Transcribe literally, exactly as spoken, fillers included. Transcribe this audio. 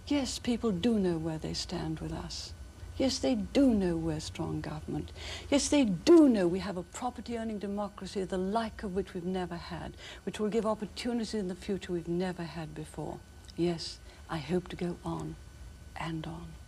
Yes, people do know where they stand with us. Yes, they do know we're strong government. Yes, they do know we have a property-owning democracy, the like of which we've never had, which will give opportunities in the future we've never had before. Yes, I hope to go on and on.